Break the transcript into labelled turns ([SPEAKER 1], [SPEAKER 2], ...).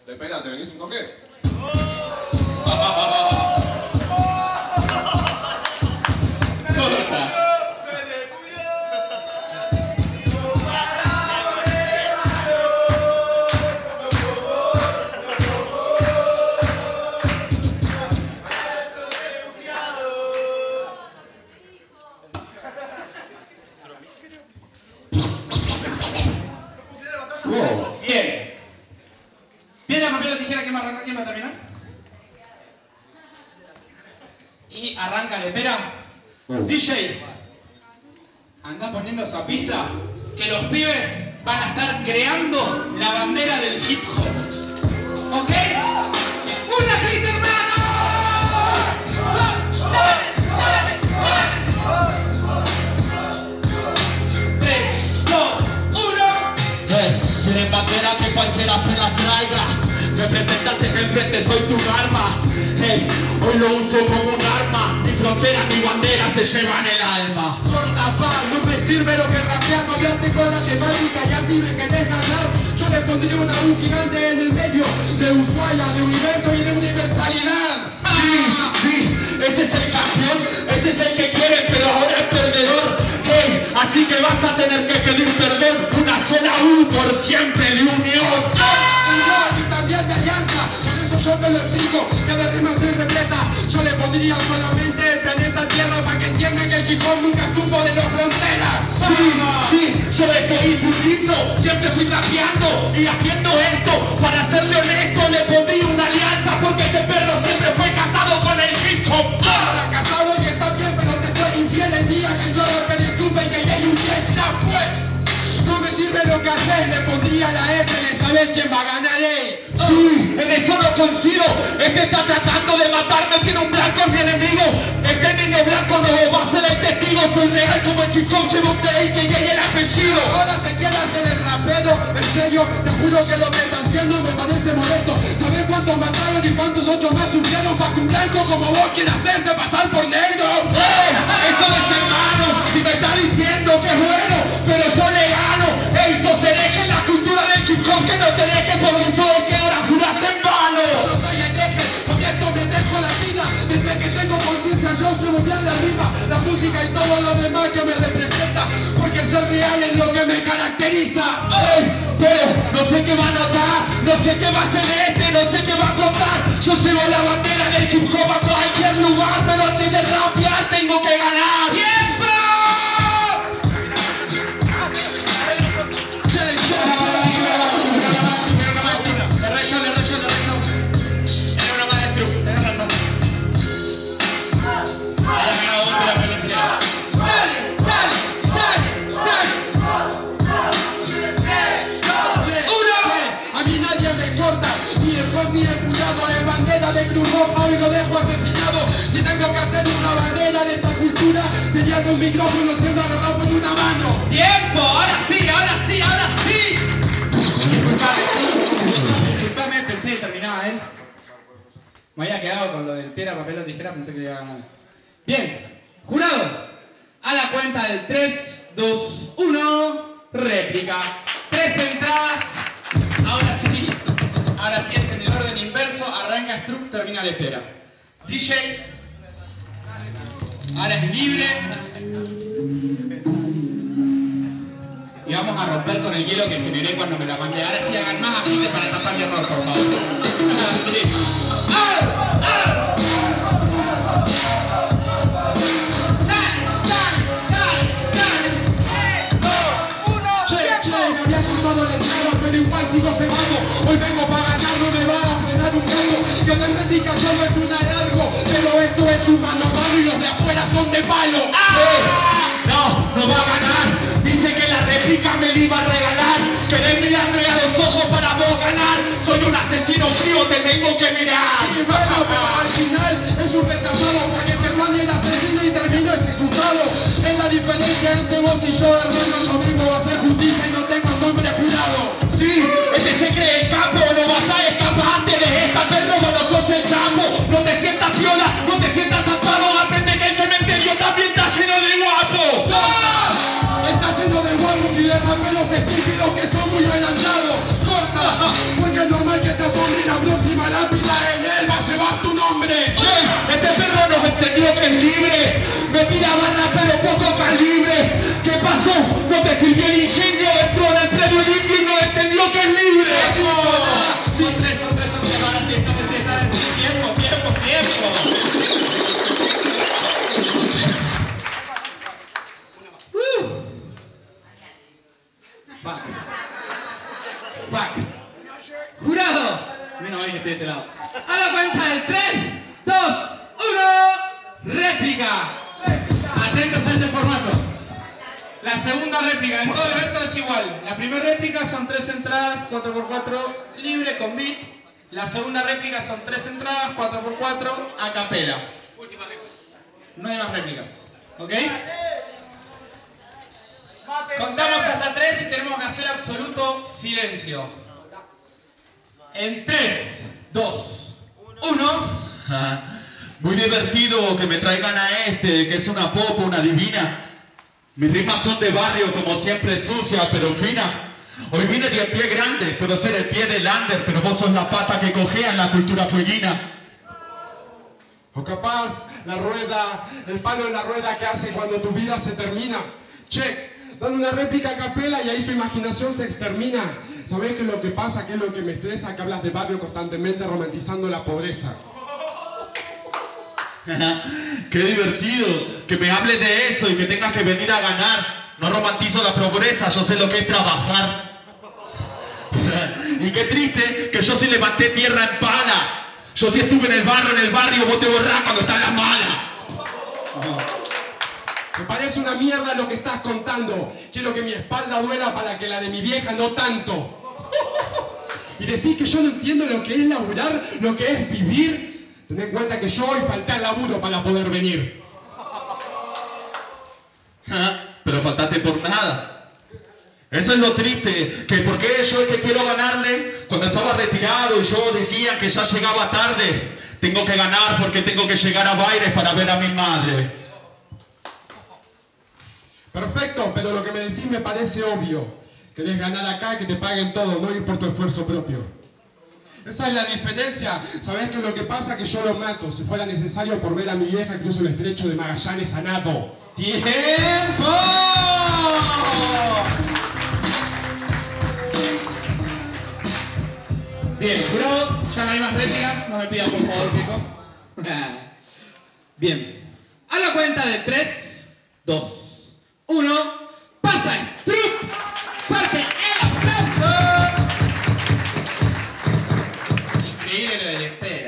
[SPEAKER 1] Lepera, ¿te venís un toque?
[SPEAKER 2] Corta.
[SPEAKER 1] Wow.
[SPEAKER 2] Bien. Piedra, papel o tijera, ¿quién va a arrancar? ¿Quién va a terminar? Y arranca Lepera. DJ, anda poniendo esa pista que los pibes van a estar creando la bandera del hip hop. ¿Ok? ¡Una grita, hermano! ¡Dale, dale, dale! 3, 2, 1.
[SPEAKER 3] Quieren bandera que cualquiera se la traiga. Representante que enfrente soy tu arma. Hey, hoy lo uso como un arma. Ni frontera ni bandera se llevan el alma.
[SPEAKER 4] Corta, no me sirve lo que rapeando. Hablaste con la temática, ya si me querés ganar. Yo le pondría una U gigante en el medio. De Ushuaia, de universo y de universalidad.
[SPEAKER 3] Sí, ese es el campeón. Ese es el que quiere, pero ahora es perdedor. Hey, así que vas a tener que pedir perdón. Una sola U por siempre de unión.
[SPEAKER 4] Y también de alianza, por eso yo te lo explico, cada rima estoy repleta. Yo le pondría solamente el planeta Tierra para que entiendan que el hip hop nunca supo de las fronteras.
[SPEAKER 3] Sí, yo le seguí su ritmo, siempre fui rapeando y haciendo esto. Para serle honesto le pondría una alianza, porque este perro siempre fue casado con el hip hop.
[SPEAKER 4] Está casado y está bien, pero te fue infiel el día que yo lo penetuve y que ya luché, ya fue. No me sirve lo que haces, le pondría la S de saber quién va a ganar,
[SPEAKER 3] Sí, en eso no coincido. Este está tratando de matarme, tiene un blanco en mi enemigo. Este niño blanco no va a ser el testigo. Soy real como el hip hop, llevo un que llegue el apellido.
[SPEAKER 4] Ahora se quiere hacer el rapero, en serio, te juro que lo que está haciendo me parece molesto. ¿Sabés cuántos mataron y cuántos otros más sufrieron para que un blanco como vos quiera hacerse pasar por negro?
[SPEAKER 3] Eso no es hermano, si me está diciendo que es bueno, pero yo le gano. Eso se deje en la cultura del hip hop, que no te deje por eso de que ahora juras en vano.
[SPEAKER 4] Yo soy el eje, porque esto me dejo la vida. Desde que tengo conciencia yo llevo bien la rima, la música y todo lo demás que me representa, porque el ser real es lo que me caracteriza.
[SPEAKER 3] Pero no sé qué va a notar, no sé qué va a hacer este, no sé qué va a contar. Yo llevo la bandera del hip hop a cualquier lugar, pero antes de rapear tengo que ganar. ¡Tiempo!
[SPEAKER 4] Ni el cuidado es bandera de Cruz Roja y lo dejo asesinado. Si tengo que hacer una bandera de esta cultura, sería de un micrófono siendo agarrado con una mano.
[SPEAKER 2] ¡Tiempo! ¡Ahora sí, ahora sí, ahora sí! Disculpame, pensé que terminaba, Me había quedado con lo del piedra, papel o tijera, pensé que le iba a ganar. Bien, jurado, a la cuenta del 3, 2, 1, réplica. 3 entradas, ahora sí es en el orden inverso, arranca Struck, termina Lepera. DJ, ahora es libre. Y vamos a romper con el hielo que generé cuando me la mandé. Ahora sí hagan más agite para tapar el error, por favor.
[SPEAKER 4] Me había cortado la entrada, pero igual sigo cebado. Hoy vengo para ganar, no me va a frenar un gato. Que de réplica solo es un alargo, pero esto es un mano a mano y los de afuera son de palo.
[SPEAKER 3] No va a ganar. Dice que la réplica me la iba a regalar. Querés mirarme a los ojos para vos ganar. Soy un asesino frío, te tengo que mirar.
[SPEAKER 4] Y bueno, pero al final es un retrasado, porque te manda el asesino y termino ejecutado. Es la diferencia entre vos y yo, hermano. Yo vengo a hacer justicia y no tengo nombre jurado.
[SPEAKER 3] Sí, ese se cree el capo, no vas a escaparte de esta, perro, no sos el chapo. No te sientas piola, no te sientas zapado. Aprende que el cementerio también está lleno de guapos.
[SPEAKER 4] Está lleno de guapos y de raperos estúpidos que son muy adelantados. Corta, porque es normal que te asombres
[SPEAKER 3] tira barra pero poco calibre. ¿Qué pasó? No te sirvió el ingenio, entró en el premio indio y no entendió que es libre.
[SPEAKER 2] Son tres, ahora sí, tiempo. Fuck. Jurado. Menos mal que estoy de este lado. A la cuenta de 3, 2, 1. Réplica. Atentos a este formato. La segunda réplica en todo el evento es igual. La primera réplica son 3 entradas, 4x4 libre con beat. La segunda réplica son 3 entradas, 4x4 a capela. Última réplica. No hay más réplicas. ¿Ok? Contamos hasta 3 y tenemos que hacer absoluto silencio. En 3, 2, 1.
[SPEAKER 3] Muy divertido que me traigan a este, que es una popa, una divina. Mis rimas son de barrio, como siempre sucia, pero fina. Hoy vine de pie grande, puedo ser el pie del under, pero vos sos la pata que cojea en la cultura fueguina.
[SPEAKER 4] O capaz, la rueda, el palo en la rueda que hace cuando tu vida se termina. Che, dan una réplica a capela y ahí su imaginación se extermina. ¿Sabés qué es lo que pasa? ¿Qué es lo que me estresa? Que hablas de barrio constantemente romantizando la pobreza.
[SPEAKER 3] Qué divertido que me hables de eso y que tengas que venir a ganar. No romantizo la pobreza, yo sé lo que es trabajar. Y qué triste que yo sí levanté tierra en pala. Yo sí estuve en el barrio, vos te borrás cuando está la mala.
[SPEAKER 4] Me parece una mierda lo que estás contando. Quiero que mi espalda duela para que la de mi vieja no tanto. Y decís que yo no entiendo lo que es laburar, lo que es vivir. Ten en cuenta que yo hoy falté al laburo para poder venir.
[SPEAKER 3] Pero faltaste por nada. Eso es lo triste, que porque yo es que quiero ganarle, cuando estaba retirado y yo decía que ya llegaba tarde, tengo que ganar porque tengo que llegar a Baires para ver a mi madre.
[SPEAKER 4] Perfecto, pero lo que me decís me parece obvio. Querés ganar acá, que te paguen todo, no ir por tu esfuerzo propio. Esa es la diferencia. ¿Sabés qué es lo que pasa? Que yo lo mato. Si fuera necesario por ver a mi vieja, cruzo el estrecho de Magallanes a nado.
[SPEAKER 2] ¡Tiempo! Bien, jurado, ya no hay más réplicas. No me pidas por favor, Pico. Bien. A la cuenta de 3, 2, 1. ¡Pasa Struck! ¡Fuerte el aplauso! Increíble lo del espera.